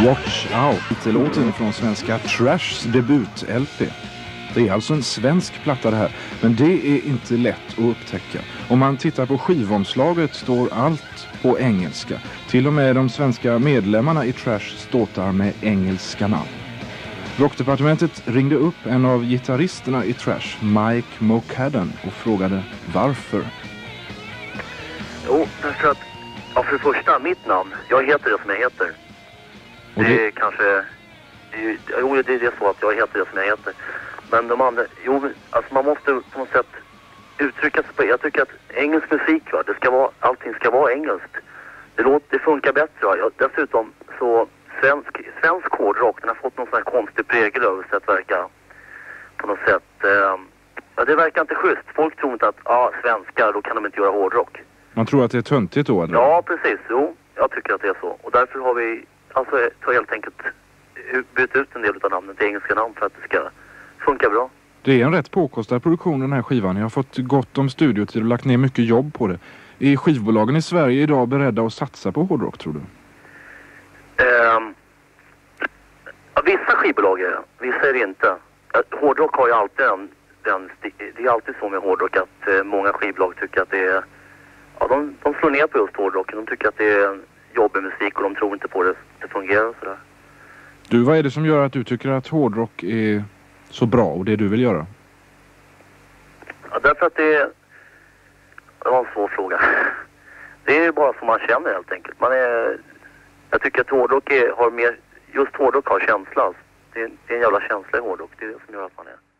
Watch Out, låten från svenska Trashs debut-LP. Det är alltså en svensk platta det här, men det är inte lätt att upptäcka. Om man tittar på skivomslaget står allt på engelska. Till och med de svenska medlemmarna i Trash ståtar med engelska namn. Rockdepartementet ringde upp en av gitarristerna i Trash, Mike Mokadden, och frågade varför. Jo, därför att, ja, för det första, mitt namn, jag heter det som jag heter. Det är kanske, jo det är så att jag heter det som jag heter. Men de andra, jo, alltså man måste på något sätt uttrycka sig på, jag tycker att engelsk musik, va, det ska vara, allting ska vara engelskt. Det funkar bättre, va. Dessutom så svensk hårdrock, den har fått någon sån här konstig prägel över sig att verka på något sätt, ja, det verkar inte schysst. Folk tror inte att, svenskar, då kan de inte göra hårdrock. Man tror att det är töntigt då, eller? Ja, precis, jo, jag tycker att det är så. Och därför har vi, alltså, helt enkelt bytt ut en del av namnet till engelska namn för att det ska funka bra. Det är en rätt påkostad produktion, den här skivan. Jag har fått gott om studiotid och lagt ner mycket jobb på det. Är skivbolagen i Sverige idag beredda att satsa på hårdrock, tror du? Vissa skivbolag är det, vissa är det inte. Hårdrock har ju alltid det är alltid så med hårdrock att många skivbolag tycker att det är, ja, de slår ner på just hårdrocken. De tycker att det är jobbig musik och de tror inte på det fungerar och sådär. Du, vad är det som gör att du tycker att hårdrock är så bra och det du vill göra? Ja, därför att det var en svår fråga. Det är bara som man känner helt enkelt. Jag tycker att hårdrock har mer, just hårdrock har känsla. Det är en jävla känsla i hårdrock, det är det som gör att man är.